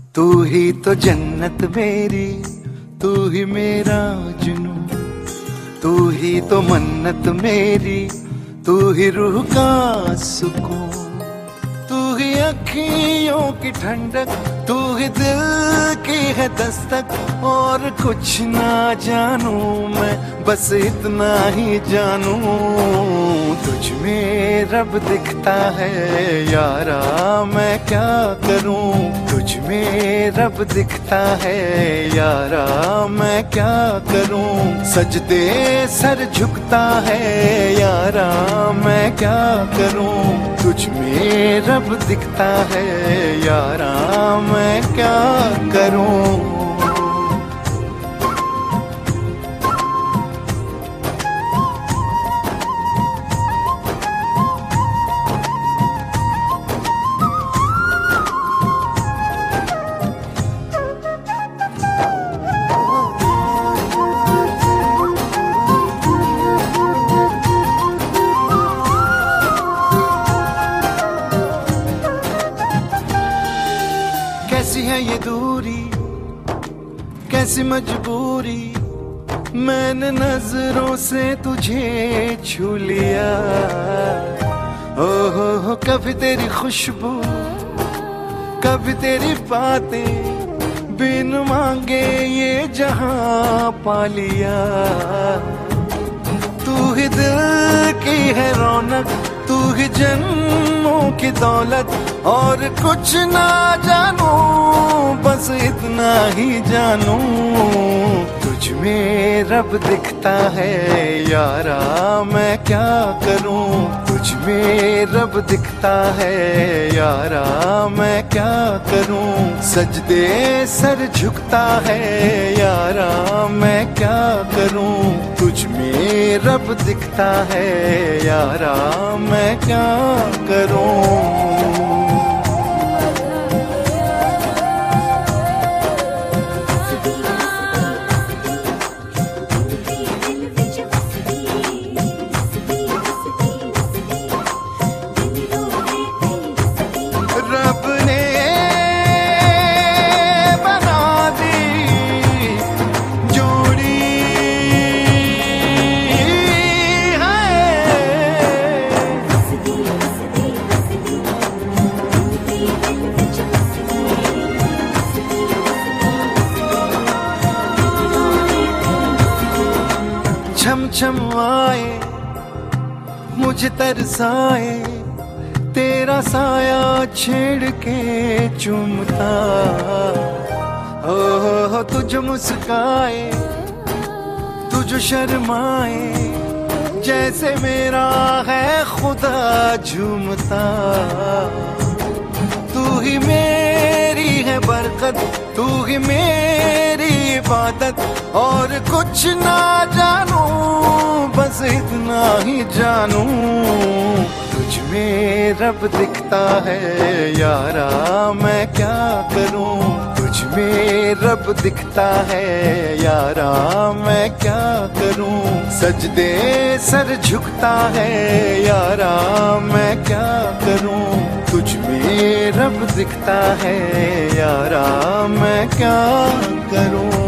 तू ही तो जन्नत मेरी, तू ही मेरा जुनू, तू ही तो मन्नत मेरी, तू ही रूह का सुकून, तू ही अखियों की ठंडक, तू ही दिल की है दस्तक। और कुछ ना जानू मैं, बस इतना ही जानू, तुझ में रब दिखता है यारा, मैं क्या करूं। तुझ में रब दिखता है यारा, मैं क्या करूं। सजदे सर झुकता है यारा, मैं क्या करूं। तुझ में रब दिखता है यारा, मैं क्या करूं। कैसी है ये दूरी, कैसी मजबूरी, मैंने नजरों से तुझे छू लिया। हो कभी तेरी खुशबू, कभी तेरी बातें, बिन मांगे ये जहां पा लिया। तू ही दिल की है रौनक, तू ही जन्मों की दौलत। और कुछ ना जानू, बस इतना ही जानू, तुझ में रब दिखता है यारा, मैं क्या करूं। तुझ में रब दिखता है यारा, मैं क्या करूं। सजदे सर झुकता है यारा, मैं क्या करूं। तुझ में रब दिखता है यारा, मैं क्या करूं। छम छम आए, मुझे तरसाए, तेरा साया छेड़ के चूमता। हो तुझ मुस्काए, तुझ शर्माए, जैसे मेरा है खुदा झूमता। तू ही मेरी है बरकत, तू ही मेरी इबादत। और कुछ ना जानू, बस इतना ही जानू, तुझ में रब दिखता है यारा, मैं क्या करूं। तुझ में रब दिखता है यारा, मैं क्या करूं। सजदे सर झुकता है यारा, मैं क्या करूं। तुझ में रब दिखता है यारा, मैं क्या करूं।